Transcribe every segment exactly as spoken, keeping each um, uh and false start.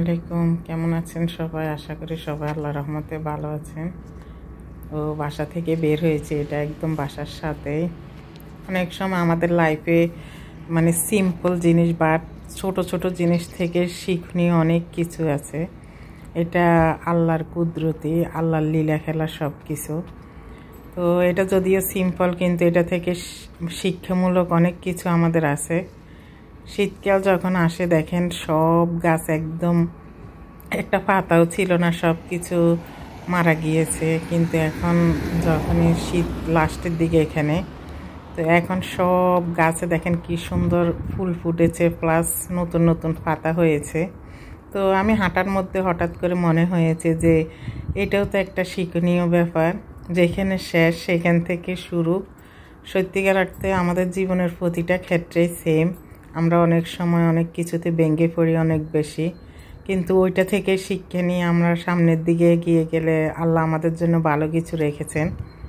আলাইকুম, কেমন আছেন সবাই? আশা করি সবাই আল্লাহর রহমতে ভালো আছেন। ও বাসা থেকে বের হয়েছে, এটা একদম বাসার সাথেই। অনেক সময় আমাদের লাইফে মানে সিম্পল জিনিস বা ছোট ছোট জিনিস থেকে শিক্ষণীয় অনেক কিছু আছে। এটা আল্লাহর কুদরতি, আল্লাহর লীলা খেলা সব কিছু। তো এটা যদিও সিম্পল, কিন্তু এটা থেকে শিক্ষামূলক অনেক কিছু আমাদের আছে। শীতকাল যখন আসে দেখেন সব গাছ একদম একটা পাতাও ছিল না, সব কিছু মারা গিয়েছে। কিন্তু এখন যখনই শীত লাস্টের দিকে এখানে, তো এখন সব গাছে দেখেন কি সুন্দর ফুল ফুটেছে, প্লাস নতুন নতুন পাতা হয়েছে। তো আমি হাঁটার মধ্যে হঠাৎ করে মনে হয়েছে যে এটাও তো একটা শিক্ষণীয় ব্যাপার, যেখানে শেষ সেখান থেকে শুরু। সত্যিকার অর্থে আমাদের জীবনের প্রতিটা ক্ষেত্রেই সেম। আমরা অনেক সময় অনেক কিছুতে ভেঙে পড়ি অনেক বেশি, কিন্তু ওইটা থেকে শিক্ষা নিয়ে আমরা সামনের দিকে এগিয়ে গেলে আল্লাহ আমাদের জন্য ভালো কিছু রেখেছেন।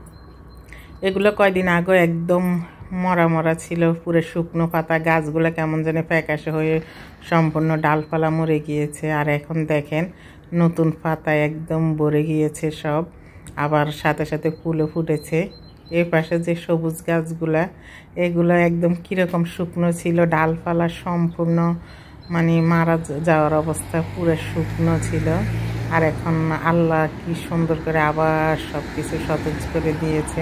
এগুলো কয়দিন আগে একদম মরা মরা ছিল, পুরো শুকনো পাতা, গাছগুলো কেমন যেন ফ্যাকাশে হয়ে সম্পূর্ণ ডালপালা মরে গিয়েছে। আর এখন দেখেন নতুন পাতা একদম ভরে গিয়েছে সব, আবার সাথে সাথে ফুলও ফুটেছে। এর পাশে যে সবুজ গাছগুলা, এগুলো একদম কীরকম শুকনো ছিল, ডালপালা সম্পূর্ণ মানে মারা যাওয়ার অবস্থা, পুরো শুকনো ছিল। আর এখন আল্লাহ কি সুন্দর করে আবার সব কিছু সতেজ করে দিয়েছে।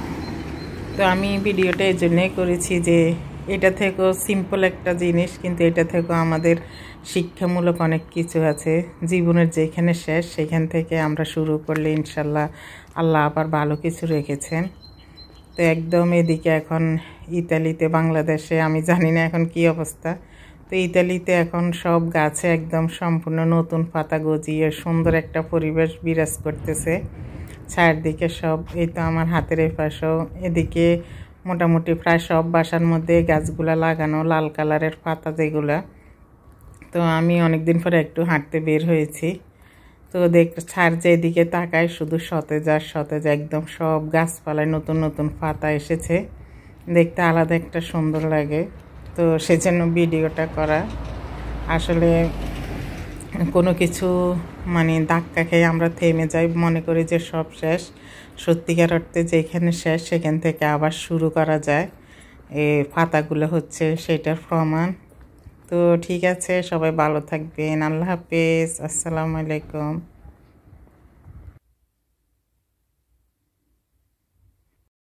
তো আমি ভিডিওটা এই জন্যই করেছি যে এটা থেকেও সিম্পল একটা জিনিস, কিন্তু এটা থেকেও আমাদের শিক্ষামূলক অনেক কিছু আছে। জীবনের যেখানে শেষ সেখান থেকে আমরা শুরু করলে ইনশাল্লাহ আল্লাহ আবার ভালো কিছু রেখেছেন। তো একদম এদিকে এখন ইতালিতে, বাংলাদেশে আমি জানি না এখন কি অবস্থা, তো ইতালিতে এখন সব গাছে একদম সম্পূর্ণ নতুন পাতা গজিয়ে সুন্দর একটা পরিবেশ বিরাজ করতেছে চারদিকে সব। এই তো আমার হাতের এই পাশেও, এদিকে মোটামুটি প্রায় সব বাসার মধ্যে গাছগুলা লাগানো, লাল কালারের পাতা যেগুলা। তো আমি অনেকদিন পরে একটু হাঁটতে বের হয়েছি, তো দেখ ছাড় যে এদিকে তাকায় শুধু সতেজ আর সতেজ, একদম সব গাছপালায় নতুন নতুন পাতা এসেছে, দেখতে আলাদা একটা সুন্দর লাগে। তো সেজন্য ভিডিওটা করা। আসলে কোনো কিছু মানে ধাক্কা খেয়ে আমরা থেমে যাই, মনে করি যে সব শেষ। সত্যিকার অর্থে যেখানে শেষ সেখান থেকে আবার শুরু করা যায়, এই পাতাগুলো হচ্ছে সেটার প্রমাণ। তো ঠিক আছে, সবাই ভালো থাকবেন। আল্লাহ হাফেজ, আসসালামু আলাইকুম।